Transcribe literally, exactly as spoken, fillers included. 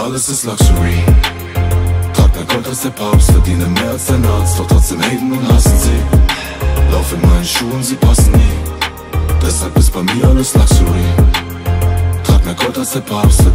Alles ist Luxury. Trag mehr Gold als der Papst, verdiene mehr als dein Arzt, doch trotzdem haten und hassen sie. Lauf in meinen Schuhen, sie passen nie. Deshalb ist bei mir alles Luxury. Trag mehr Gold als der Papst,